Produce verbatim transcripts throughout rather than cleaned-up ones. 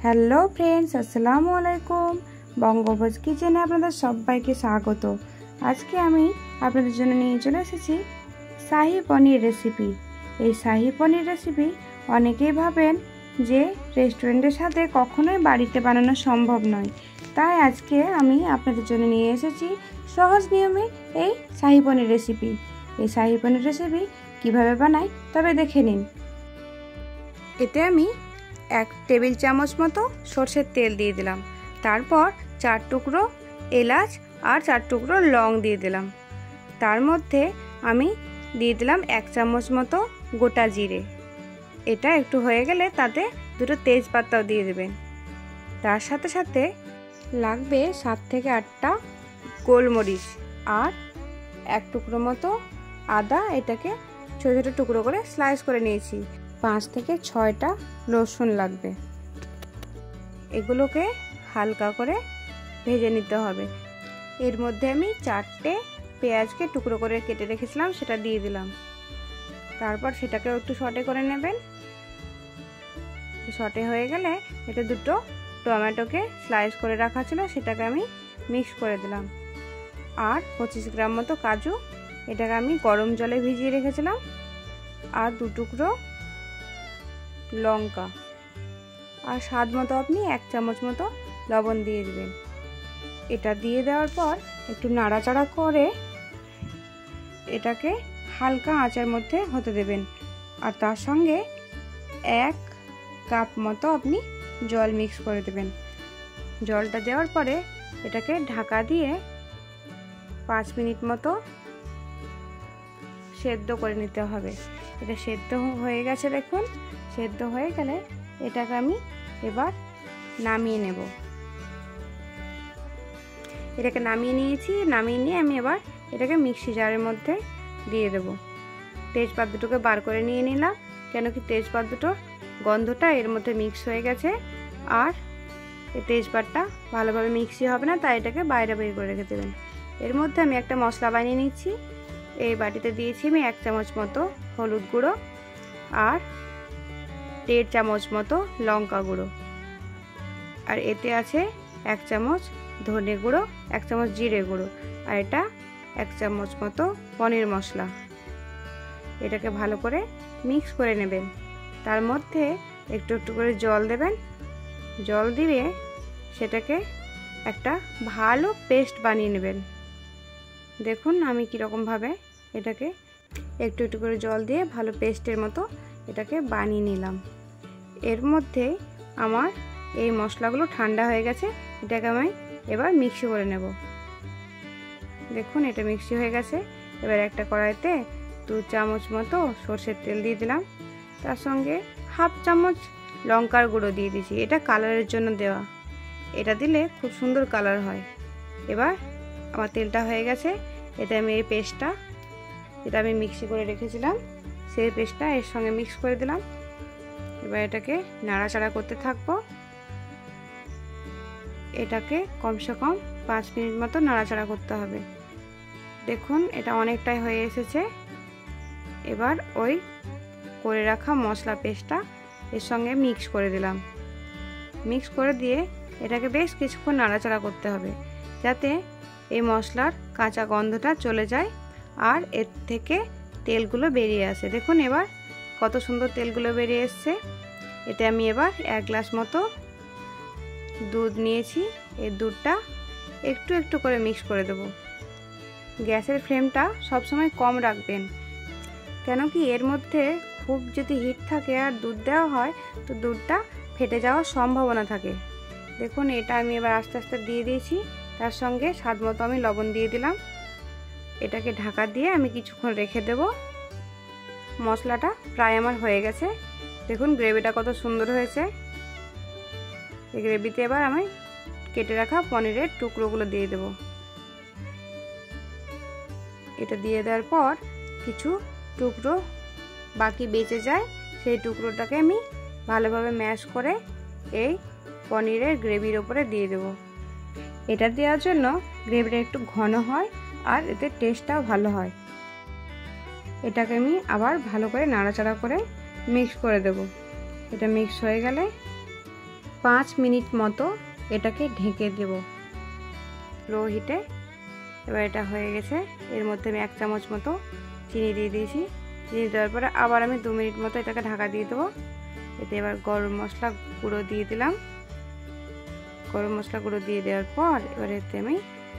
Hello friends, আসসালামু আলাইকুম। বঙ্গভোজ কিচেনে আপনাদের সবাইকে স্বাগত। আজকে আমি আপনাদের জন্য নিয়ে চলে এসেছি শাহি পনির রেসিপি। এই শাহি পনির রেসিপি অনেকেই ভাবেন যে রেস্টুরেন্টের সাথে কখনোই বাড়িতে বানানো সম্ভব নয়, তাই আজকে আমি আপনাদের জন্য নিয়ে এসেছি সহজ নিয়মে এই শাহি পনির রেসিপি। এই শাহি পনির রেসিপি কিভাবে বানাই তবে দেখে নিন। এতে আমি এক টেবিল চামচ মতো সরষের তেল দিয়ে দিলাম, তারপর চার টুকরো এলাচ আর চার টুকরো লং দিয়ে দিলাম। তার মধ্যে আমি দিয়ে দিলাম এক চামচ মতো গোটা জিরে। এটা একটু হয়ে গেলে তাতে দুটো তেজপাতাও দিয়ে দেবেন। তার সাথে সাথে লাগবে সাত থেকে আটটা গোলমরিচ আর এক টুকরো মতো আদা। এটাকে ছোটো ছোটো টুকরো করে স্লাইস করে নিয়েছি। পাঁচ থেকে ছয়টা রসুন লাগবে। এগুলোকে হালকা করে ভেজে নিতে হবে। এর মধ্যে আমি চারটে পেঁয়াজকে টুকরো করে কেটে রেখেছিলাম, সেটা দিয়ে দিলাম। তারপর সেটাকে একটু সটে করে নেবেন। সটে হয়ে গেলে এটা দুটো টমেটোকে স্লাইস করে রাখা ছিল, সেটাকে আমি মিক্স করে দিলাম। আর পঁচিশ গ্রাম মতো কাজু, এটাকে আমি গরম জলে ভিজিয়ে রেখেছিলাম। আর দু টুকরো লঙ্কা আর স্বাদ মতো আপনি এক চামচ মতো লবণ দিয়ে দিবেন। এটা দিয়ে দেওয়ার পর একটু নাড়াচাড়া করে এটাকে হালকা আঁচের মধ্যে হতে দেবেন। আর তার সঙ্গে এক কাপ মতো আপনি জল মিক্স করে দেবেন। জলটা দেওয়ার পরে এটাকে ঢাকা দিয়ে পাঁচ মিনিট মতো সেদ্ধ করে নিতে হবে। এটা সেদ্ধ হয়ে গেছে, দেখুন। সেদ্ধ হয়ে গেলে এটাকে আমি এবার নামিয়ে নেব। এটাকে নামিয়ে নিয়েছি। নামিয়ে নিয়ে আমি এবার এটাকে মিক্সি জারের মধ্যে দিয়ে দেব। তেজপাত দুটোকে বার করে নিয়ে নিলাম, কেন কি তেজপাত দুটোর গন্ধটা এর মধ্যে মিক্স হয়ে গেছে। আর এই তেজপাতটা ভালোভাবে মিক্সি হবে না, তাই এটাকে বাইরে বের করে রেখে দেবেন। এর মধ্যে আমি একটা মশলা বানিয়ে নিচ্ছি। এই বাটিতে দিয়েছি আমি এক চামচ মতো হলুদ গুঁড়ো আর দেড় চামচ মতো লঙ্কা গুঁড়ো। আর এতে আছে এক চামচ ধনে গুঁড়ো, এক চামচ জিরে গুঁড়ো, আর এটা এক চামচ মতো পনির মশলা। এটাকে ভালো করে মিক্স করে নেবেন। তার মধ্যে একটু একটু করে জল দেবেন। জল দিয়ে সেটাকে একটা ভালো পেস্ট বানিয়ে নেবেন। দেখুন আমি কীরকমভাবে এটাকে একটু একটু করে জল দিয়ে ভালো পেস্টের মতো এটাকে বানিয়ে নিলাম। এর মধ্যে আমার এই মশলাগুলো ঠান্ডা হয়ে গেছে। এটাকে আমি এবার মিক্সি করে নেব। দেখুন এটা মিক্সি হয়ে গেছে। এবার একটা কড়াইতে দু চামচ মতো সরষের তেল দিয়ে দিলাম। তার সঙ্গে হাফ চামচ লঙ্কার গুঁড়ো দিয়ে দিয়েছি। এটা কালারের জন্য দেওয়া, এটা দিলে খুব সুন্দর কালার হয়। এবার আমার তেলটা হয়ে গেছে। এটা আমি এই পেস্টটা, এটা আমি মিক্সি করে রেখেছিলাম, সেই পেস্টটা এর সঙ্গে মিক্স করে দিলাম। এবার এটাকে নাড়াচাড়া করতে থাকবো। এটাকে কমসে কম পাঁচ মিনিট মতো নাড়াচাড়া করতে হবে। দেখুন এটা অনেকটাই হয়ে এসেছে। এবার ওই করে রাখা মশলা পেস্টটা এর সঙ্গে মিক্স করে দিলাম। মিক্স করে দিয়ে এটাকে বেশ কিছুক্ষণ নাড়াচাড়া করতে হবে, যাতে এই মশলার কাঁচা গন্ধটা চলে যায় আর এর থেকে তেলগুলো বেরিয়ে আসে। দেখুন এবার কত সুন্দর তেলগুলো বেরিয়ে এসছে। এতে আমি এবার এক গ্লাস মতো দুধ নিয়েছি। এই দুধটা একটু একটু করে মিক্স করে দেব। গ্যাসের ফ্লেমটা সবসময় কম রাখবেন, কেন কি এর মধ্যে খুব যদি হিট থাকে আর দুধ দেওয়া হয় তো দুধটা ফেটে যাওয়ার সম্ভাবনা থাকে। দেখুন এটা আমি এবার আস্তে আস্তে দিয়ে দিয়েছি। তার সঙ্গে স্বাদ মতো আমি লবণ দিয়ে দিলাম। এটাকে ঢাকা দিয়ে আমি কিছুক্ষণ রেখে দেব। মশলাটা প্রায় আমার হয়ে গেছে। দেখুন গ্রেভিটা কত সুন্দর হয়েছে। এই গ্রেভিতে এবার আমি কেটে রাখা পনিরের টুকরোগুলো দিয়ে দেব। এটা দিয়ে দেওয়ার পর কিছু টুকরো বাকি বেঁচে যায়, সেই টুকরোটাকে আমি ভালোভাবে ম্যাশ করে এই পনিরের গ্রেভির ওপরে দিয়ে দেব। এটা দেওয়ার জন্য গ্রেভিটা একটু ঘন হয় আর এতে টেস্টটাও ভালো হয়। এটাকে আমি আবার ভালো করে নাড়াচাড়া করে মিক্স করে দেব। এটা মিক্স হয়ে গেলে পাঁচ মিনিট মতো এটাকে ঢেকে দেব লো হিটে। এবার এটা হয়ে গেছে। এর মধ্যে আমি এক চামচ মতো চিনি দিয়ে দিয়েছি। চিনি দেওয়ার পরে আবার আমি দু মিনিট মতো এটাকে ঢাকা দিয়ে দেবো। এতে এবার গরম মশলা গুঁড়ো দিয়ে দিলাম। গরম মশলা গুঁড়ো দিয়ে দেওয়ার পর এবার এতে আমি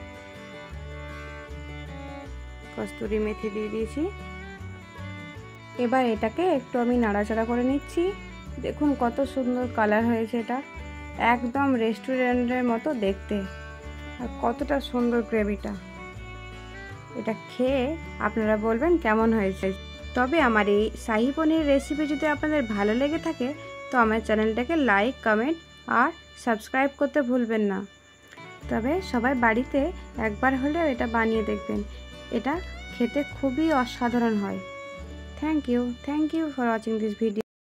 কস্তুরি মেথি দিয়ে দিয়েছি। এবার এটাকে একটু আমি নাড়াচাড়া করে নিচ্ছি। দেখুন কত সুন্দর কালার হয়েছে, এটা একদম রেস্টুরেন্টের মতো দেখতে, আর কতটা সুন্দর গ্রেভিটা। এটা খেয়ে আপনারা বলবেন কেমন হয়েছে। তবে আমার এই শাহী পনির রেসিপি যদি আপনাদের ভালো লেগে থাকে তো আমার চ্যানেলটাকে লাইক, কমেন্ট আর সাবস্ক্রাইব করতে ভুলবেন না। তবে সবাই বাড়িতে একবার হলেও এটা বানিয়ে দেখবেন, এটা খেতে খুবই অসাধারণ হয়। Thank you thank you for watching this video.